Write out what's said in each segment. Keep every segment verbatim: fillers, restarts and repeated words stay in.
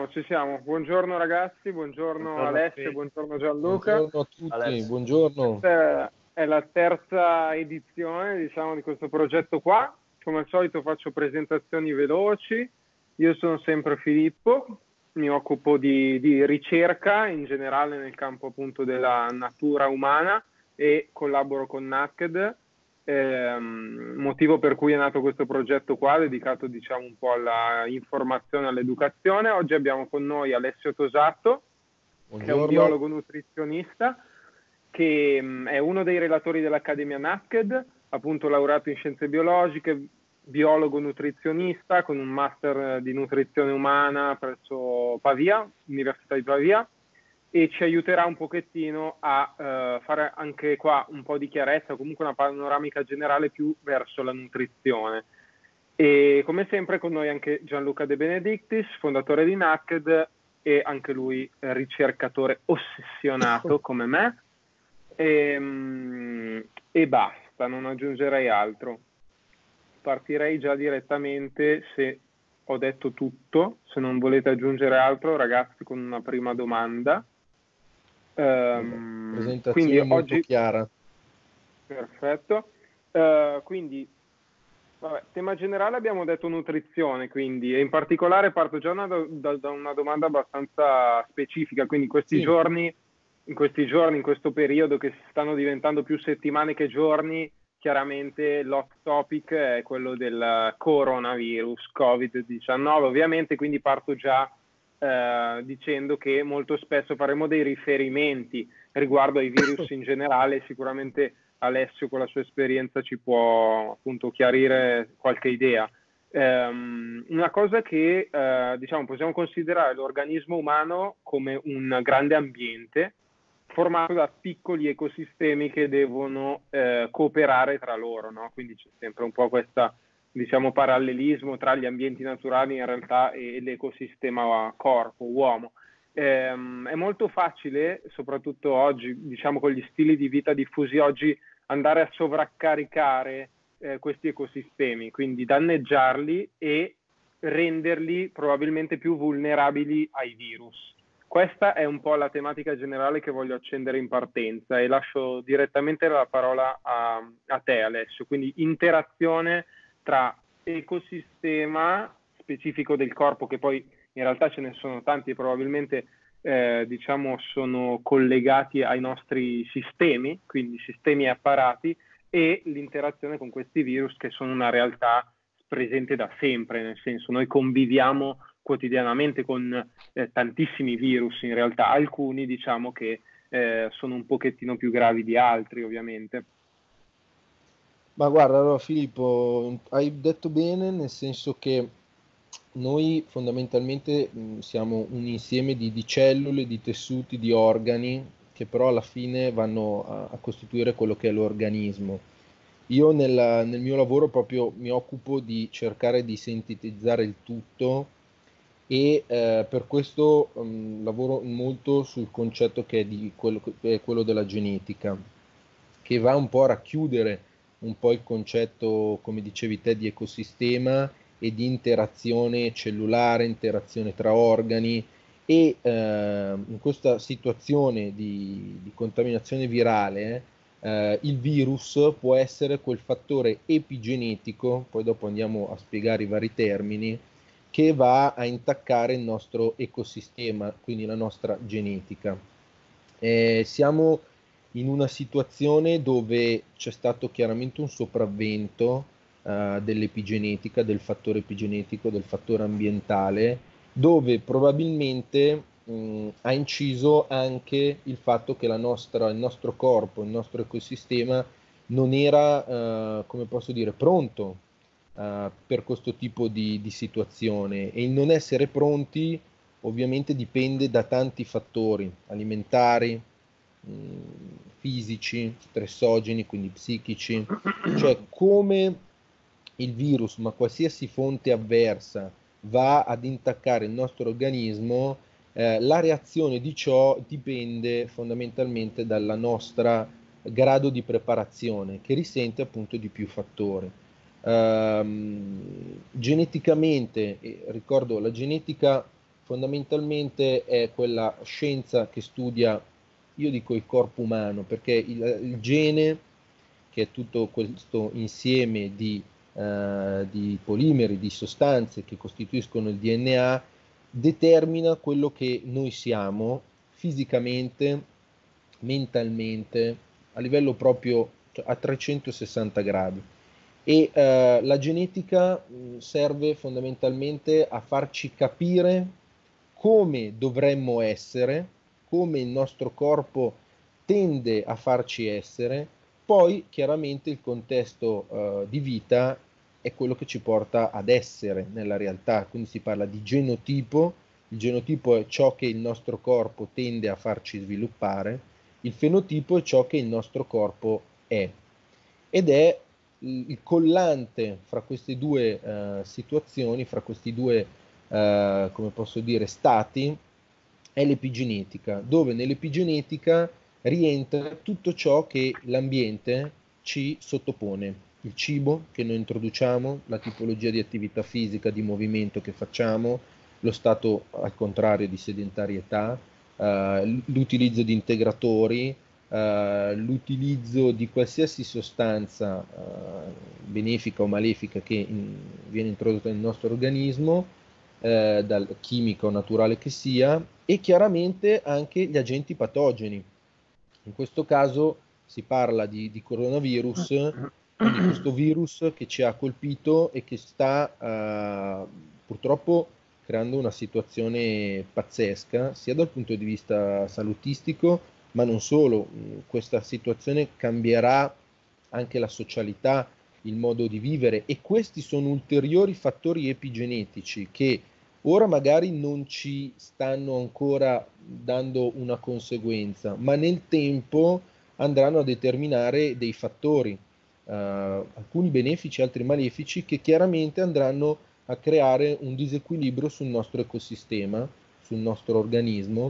siamo, ci siamo. Buongiorno ragazzi, buongiorno, buongiorno Alessio, buongiorno Gianluca. Buongiorno a tutti, Alessio. buongiorno. Questa è la terza edizione, diciamo, di questo progetto qua. Come al solito faccio presentazioni veloci. Io sono sempre Filippo, mi occupo di, di ricerca in generale nel campo appunto della natura umana e collaboro con Naked. Eh, motivo per cui è nato questo progetto qua, dedicato diciamo un po' alla informazione e all'educazione. Oggi abbiamo con noi Alessio Tosato, Buongiorno. Che è un biologo nutrizionista, che mh, è uno dei relatori dell'Accademia Naked, appunto laureato in scienze biologiche, biologo nutrizionista con un master di nutrizione umana presso Pavia, Università di Pavia, e ci aiuterà un pochettino a uh, fare anche qua un po' di chiarezza, comunque una panoramica generale più verso la nutrizione. E come sempre con noi anche Gianluca De Benedictis, fondatore di Naked e anche lui ricercatore ossessionato come me, e, um, e basta, non aggiungerei altro. Partirei già direttamente, se ho detto tutto, se non volete aggiungere altro ragazzi, con una prima domanda. Um, Presentazione molto oggi... chiara. Perfetto. Uh, quindi, vabbè, tema generale abbiamo detto nutrizione, quindi, e in particolare parto già una, da, da una domanda abbastanza specifica. Quindi, questi sì. giorni, in questi giorni, in questo periodo che stanno diventando più settimane che giorni, chiaramente l'hot topic è quello del coronavirus, covid diciannove, ovviamente, quindi parto già Eh, dicendo che molto spesso faremo dei riferimenti riguardo ai virus in generale. Sicuramente Alessio con la sua esperienza ci può appunto chiarire qualche idea. Um, una cosa che uh, diciamo possiamo considerare l'organismo umano come un grande ambiente formato da piccoli ecosistemi che devono uh, cooperare tra loro, no? Quindi c'è sempre un po' questa diciamo parallelismo tra gli ambienti naturali in realtà e l'ecosistema corpo, uomo. Ehm, è molto facile, soprattutto oggi, diciamo con gli stili di vita diffusi oggi, andare a sovraccaricare eh, questi ecosistemi, quindi danneggiarli e renderli probabilmente più vulnerabili ai virus. Questa è un po' la tematica generale che voglio accendere in partenza e lascio direttamente la parola a, a te Alessio, quindi interazione tra ecosistema specifico del corpo, che poi in realtà ce ne sono tanti e probabilmente eh, diciamo sono collegati ai nostri sistemi, quindi sistemi e apparati, e l'interazione con questi virus che sono una realtà presente da sempre, nel senso noi conviviamo quotidianamente con eh, tantissimi virus, in realtà alcuni diciamo che eh, sono un pochettino più gravi di altri ovviamente. Ma guarda, allora Filippo, hai detto bene, nel senso che noi fondamentalmente mh, siamo un insieme di, di cellule, di tessuti, di organi che però alla fine vanno a, a costituire quello che è l'organismo. Io nel, nel mio lavoro proprio mi occupo di cercare di sintetizzare il tutto e eh, per questo mh, lavoro molto sul concetto che è, di quello, che è quello della genetica, che va un po' a racchiudere un po' il concetto, come dicevi te, di ecosistema e di interazione cellulare, interazione tra organi e eh, in questa situazione di, di contaminazione virale eh, il virus può essere quel fattore epigenetico, poi dopo andiamo a spiegare i vari termini, che va a intaccare il nostro ecosistema, quindi la nostra genetica. Eh, siamo in una situazione dove c'è stato chiaramente un sopravvento eh, dell'epigenetica, del fattore epigenetico, del fattore ambientale, dove probabilmente mh, ha inciso anche il fatto che la nostra, il nostro corpo, il nostro ecosistema non era, eh, come posso dire, pronto eh, per questo tipo di, di situazione, e il non essere pronti ovviamente dipende da tanti fattori alimentari, fisici, stressogeni, quindi psichici, cioè come il virus, ma qualsiasi fonte avversa va ad intaccare il nostro organismo, eh, la reazione di ciò dipende fondamentalmente dalla nostra grado di preparazione, che risente appunto di più fattori. Um, geneticamente, eh, ricordo la genetica fondamentalmente è quella scienza che studia, io dico il corpo umano, perché il, il gene, che è tutto questo insieme di, eh, di polimeri, di sostanze che costituiscono il D N A, determina quello che noi siamo fisicamente, mentalmente, a livello proprio, cioè, a trecentosessanta gradi. E eh, la genetica mh, serve fondamentalmente a farci capire come dovremmo essere, come il nostro corpo tende a farci essere. Poi chiaramente il contesto eh, di vita è quello che ci porta ad essere nella realtà, quindi si parla di genotipo. Il genotipo è ciò che il nostro corpo tende a farci sviluppare, il fenotipo è ciò che il nostro corpo è, ed è il collante fra queste due uh, situazioni, fra questi due, uh, come posso dire, stati, è l'epigenetica, dove nell'epigenetica rientra tutto ciò che l'ambiente ci sottopone, il cibo che noi introduciamo, la tipologia di attività fisica, di movimento che facciamo, lo stato al contrario di sedentarietà, uh, l'utilizzo di integratori, Uh, l'utilizzo di qualsiasi sostanza uh, benefica o malefica che in, viene introdotta nel nostro organismo, uh, dal chimico o naturale che sia, e chiaramente anche gli agenti patogeni. In questo caso si parla di, di coronavirus, quindi questo virus che ci ha colpito e che sta uh, purtroppo creando una situazione pazzesca, sia dal punto di vista salutistico, ma non solo. Questa situazione cambierà anche la socialità, il modo di vivere, e questi sono ulteriori fattori epigenetici che ora magari non ci stanno ancora dando una conseguenza, ma nel tempo andranno a determinare dei fattori, eh, alcuni benefici, altri malefici, che chiaramente andranno a creare un disequilibrio sul nostro ecosistema, sul nostro organismo,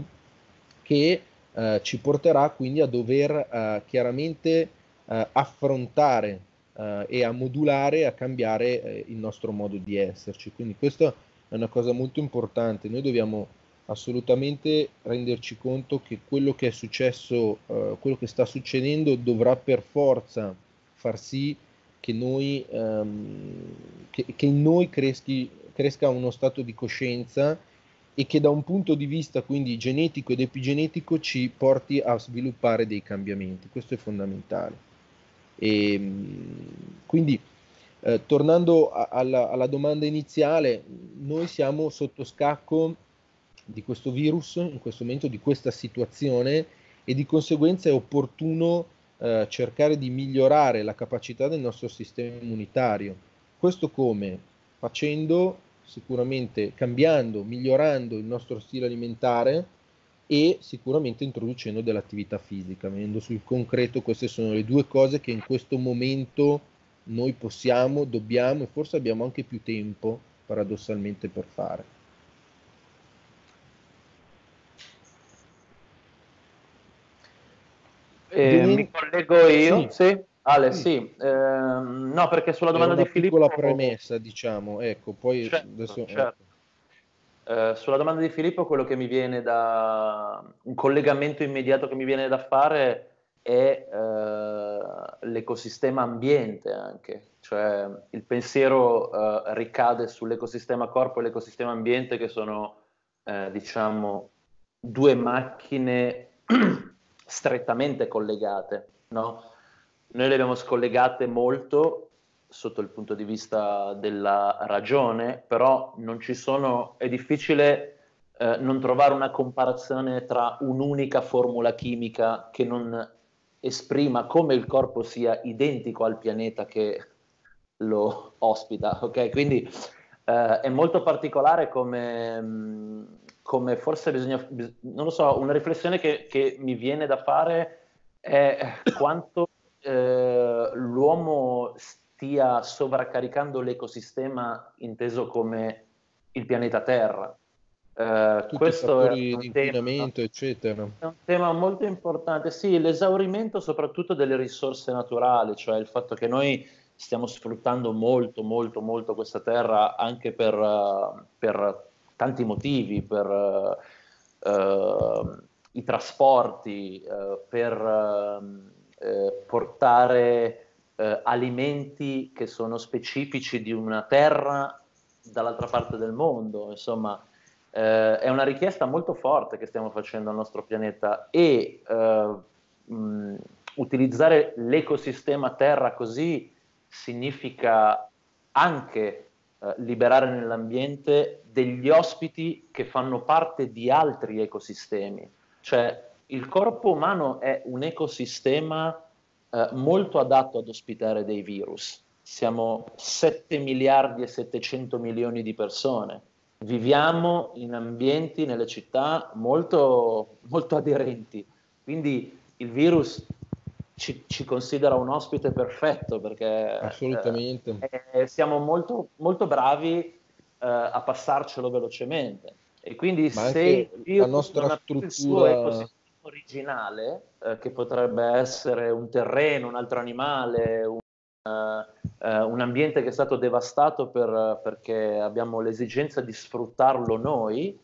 che eh, ci porterà quindi a dover eh, chiaramente eh, affrontare eh, e a modulare, a cambiare eh, il nostro modo di esserci. Quindi questa è una cosa molto importante. Noi dobbiamo assolutamente renderci conto che quello che è successo, eh, quello che sta succedendo, dovrà per forza far sì che, noi, ehm, che, che in noi creschi, cresca uno stato di coscienza, e che da un punto di vista quindi genetico ed epigenetico ci porti a sviluppare dei cambiamenti. Questo è fondamentale. E, quindi eh, tornando a, alla, alla domanda iniziale, noi siamo sotto scacco di questo virus, in questo momento, di questa situazione, e di conseguenza è opportuno eh, cercare di migliorare la capacità del nostro sistema immunitario. Questo come? Facendo sicuramente, cambiando, migliorando il nostro stile alimentare e sicuramente introducendo dell'attività fisica. Venendo sul concreto, queste sono le due cose che in questo momento noi possiamo, dobbiamo e forse abbiamo anche più tempo paradossalmente per fare. Eh, mi collego io, sì, sì. Ale, sì, sì. Eh, no, perché sulla domanda Era una di Filippo... piccola premessa, diciamo, ecco, poi certo, adesso... certo. Eh, sulla domanda di Filippo, quello che mi viene da... un collegamento immediato che mi viene da fare è eh, l'ecosistema ambiente anche, cioè il pensiero eh, ricade sull'ecosistema corpo e l'ecosistema ambiente, che sono, eh, diciamo, due macchine strettamente collegate, no? Noi le abbiamo scollegate molto sotto il punto di vista della ragione, però non ci sono, è difficile eh, non trovare una comparazione tra un'unica formula chimica che non esprima come il corpo sia identico al pianeta che lo ospita, ok? Quindi eh, è molto particolare come, come forse bisogna, non lo so, una riflessione che, che mi viene da fare è quanto eh, l'uomo stia sovraccaricando l'ecosistema inteso come il pianeta Terra. Eh, Tutti i questo è fattori un di tema, inquinamento, eccetera. è un tema molto importante, sì, l'esaurimento soprattutto delle risorse naturali, cioè il fatto che noi stiamo sfruttando molto, molto, molto questa terra anche per, uh, per tanti motivi, per uh, uh, i trasporti, uh, per uh, uh, portare uh, alimenti che sono specifici di una terra dall'altra parte del mondo. Insomma, uh, è una richiesta molto forte che stiamo facendo al nostro pianeta, e uh, mh, utilizzare l'ecosistema terra così significa anche eh, liberare nell'ambiente degli ospiti che fanno parte di altri ecosistemi. Cioè, il corpo umano è un ecosistema eh, molto adatto ad ospitare dei virus. Siamo sette miliardi e settecento milioni di persone. Viviamo in ambienti, nelle città, molto, molto aderenti. Quindi il virus Ci, ci considera un ospite perfetto, perché Assolutamente. eh, eh, siamo molto, molto bravi eh, a passarcelo velocemente, e quindi Ma se anche il la virus nostra non ha più il suo struttura, ecosistema originale, eh, che potrebbe essere un terreno, un altro animale, un, eh, eh, un ambiente che è stato devastato per, perché abbiamo l'esigenza di sfruttarlo noi,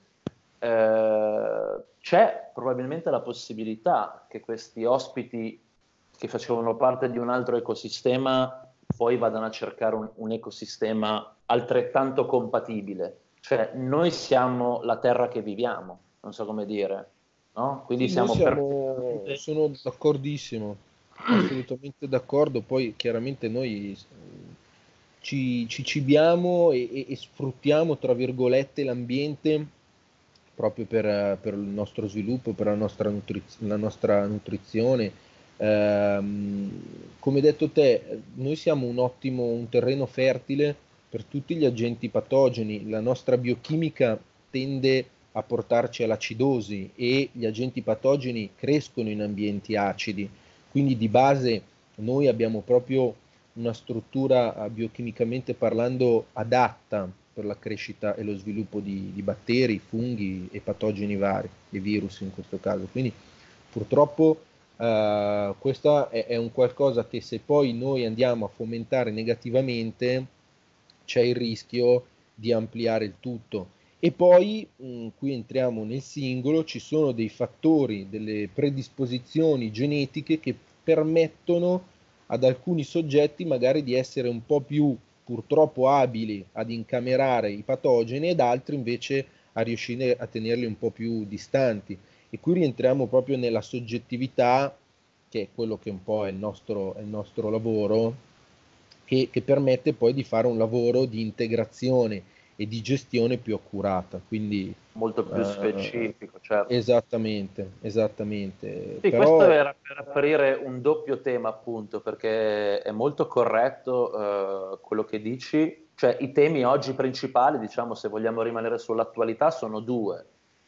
eh, c'è probabilmente la possibilità che questi ospiti che facevano parte di un altro ecosistema poi vadano a cercare un, un ecosistema altrettanto compatibile. Cioè, noi siamo la terra che viviamo, non so come dire, no? Quindi sì, noi siamo siamo, perfettamente... sono d'accordissimo, assolutamente d'accordo. Poi chiaramente noi ci, ci cibiamo e, e- e sfruttiamo, tra virgolette, l'ambiente proprio per, per il nostro sviluppo, per la nostra, nutriz- la nostra nutrizione. Ehm, come hai detto te, noi siamo un ottimo, un terreno fertile per tutti gli agenti patogeni. La nostra biochimica tende a portarci all'acidosi e gli agenti patogeni crescono in ambienti acidi. Quindi di base noi abbiamo proprio una struttura eh, biochimicamente parlando adatta per la crescita e lo sviluppo di, di batteri, funghi e patogeni vari, e virus in questo caso. Quindi purtroppo eh, questo è, è un qualcosa che, se poi noi andiamo a fomentare negativamente, c'è il rischio di ampliare il tutto. E poi, mh, qui entriamo nel singolo, ci sono dei fattori, delle predisposizioni genetiche che permettono ad alcuni soggetti magari di essere un po' più, purtroppo, abili ad incamerare i patogeni, ed altri invece a riuscire a tenerli un po' più distanti. E qui rientriamo proprio nella soggettività, che è quello che un po' è il nostro, è il nostro lavoro, che, che permette poi di fare un lavoro di integrazione e di gestione più accurata. Quindi molto più eh, specifico, certo. esattamente, esattamente. Sì, questo Però era per aprire un doppio tema, appunto, perché è molto corretto eh, quello che dici. Cioè, i temi oggi principali, diciamo, se vogliamo rimanere sull'attualità, sono due.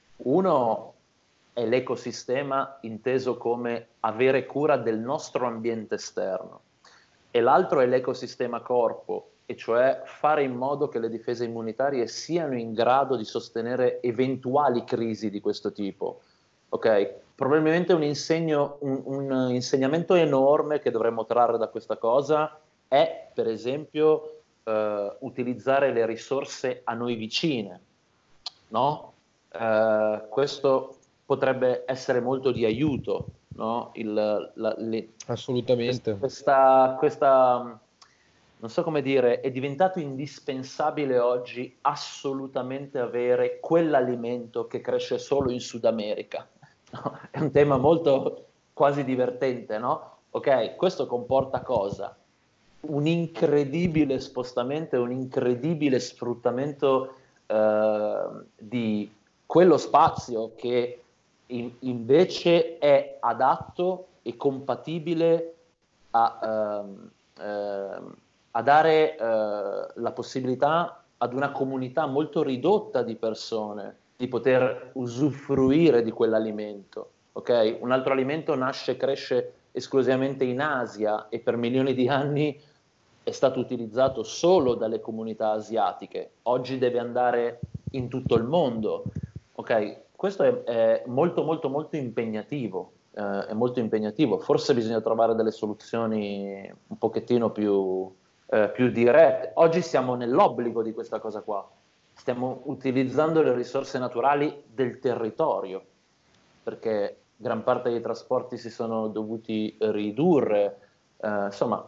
Uno è l'ecosistema inteso come avere cura del nostro ambiente esterno, e l'altro è l'ecosistema corpo, e cioè fare in modo che le difese immunitarie siano in grado di sostenere eventuali crisi di questo tipo. Ok? Probabilmente un, insegno, un, un insegnamento enorme che dovremmo trarre da questa cosa è, per esempio, eh, utilizzare le risorse a noi vicine, no? Eh, questo potrebbe essere molto di aiuto, no? Il, la, le, assolutamente. questa, questa, non so come dire, è diventato indispensabile oggi assolutamente avere quell'alimento che cresce solo in Sud America. No? È un tema molto quasi divertente, no? Ok, questo comporta cosa? Un incredibile spostamento e un incredibile sfruttamento eh, di quello spazio che in, invece è adatto e compatibile a, ehm, ehm, a dare eh, la possibilità ad una comunità molto ridotta di persone di poter usufruire di quell'alimento. Okay? Un altro alimento nasce e cresce esclusivamente in Asia e per milioni di anni è stato utilizzato solo dalle comunità asiatiche. Oggi deve andare in tutto il mondo. Ok, questo è, è molto molto molto impegnativo, eh, è molto impegnativo. Forse bisogna trovare delle soluzioni un pochettino più, eh, più dirette. Oggi siamo nell'obbligo di questa cosa qua. stiamo utilizzando le risorse naturali del territorio, perché gran parte dei trasporti si sono dovuti ridurre, eh, insomma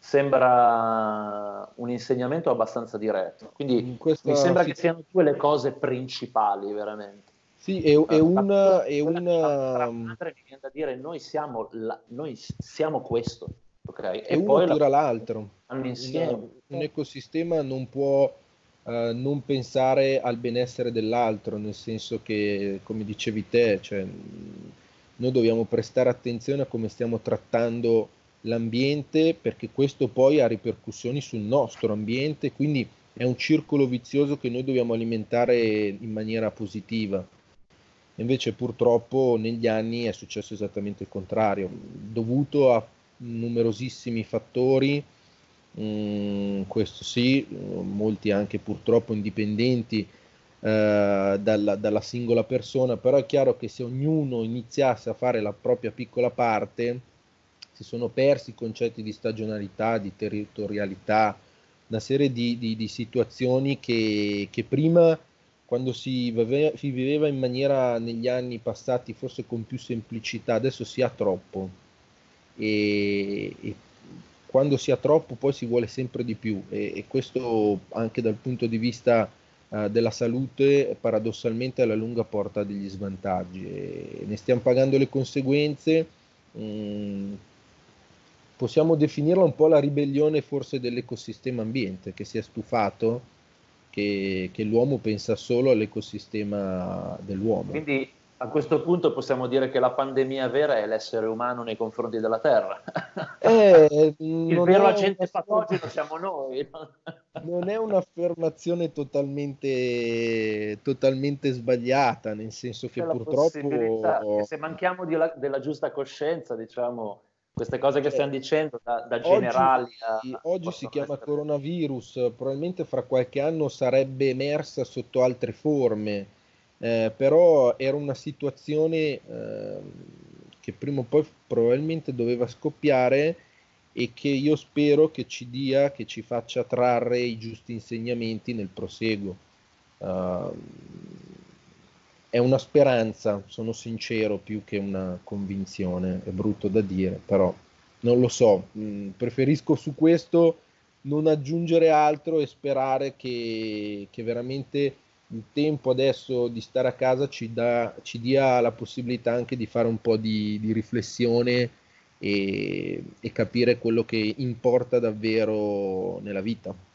sembra un insegnamento abbastanza diretto, quindi mi Questa, sembra sì, che siano due le cose principali veramente. sì, è, è Eh, la una, cultura è di quella che fa una, nostra madre mi viene da dire noi siamo, la- noi siamo questo, ok? e E uno poi la tira l'altro. fanno Un, insieme. un ecosistema non può eh, non pensare al benessere dell'altro, nel senso che, come dicevi te, cioè, mh, noi dobbiamo prestare attenzione a come stiamo trattando l'ambiente, perché questo poi ha ripercussioni sul nostro ambiente, quindi è un circolo vizioso che noi dobbiamo alimentare in maniera positiva. Invece purtroppo negli anni è successo esattamente il contrario, dovuto a numerosissimi fattori, mm, questo sì, molti anche purtroppo indipendenti eh, dalla, dalla singola persona, però è chiaro che se ognuno iniziasse a fare la propria piccola parte, si sono persi i concetti di stagionalità, di territorialità, una serie di, di- di situazioni che, che prima, quando si viveva, si viveva in maniera negli anni passati forse con più semplicità, adesso si ha troppo e, e quando si ha troppo poi si vuole sempre di più e, e questo anche dal punto di vista eh, della salute paradossalmente alla lunga porta degli svantaggi e ne stiamo pagando le conseguenze. Mm, possiamo definirla un po' la ribellione forse dell'ecosistema ambiente che si è stufato che, che l'uomo pensa solo all'ecosistema dell'uomo. Quindi a questo punto possiamo dire che la pandemia vera è l'essere umano nei confronti della Terra. Eh, Il non vero è agente una, patogeno siamo noi. non è un'affermazione totalmente, totalmente sbagliata, nel senso che C'è la possibilità che purtroppo se manchiamo di la- della giusta coscienza, diciamo, queste cose che cioè, stiamo dicendo, da, da oggi, generali a, oggi si possono chiama essere... coronavirus, probabilmente fra qualche anno sarebbe emersa sotto altre forme, eh, però era una situazione ehm, che prima o poi probabilmente doveva scoppiare e che io spero che ci dia, che ci faccia trarre i giusti insegnamenti nel proseguo. Uh, è una speranza, sono sincero, più che una convinzione, è brutto da dire, però non lo so, mh, preferisco su questo non aggiungere altro e sperare che, che veramente il tempo adesso di stare a casa ci, dà, ci dia la possibilità anche di fare un po' di, di riflessione e, e capire quello che importa davvero nella vita.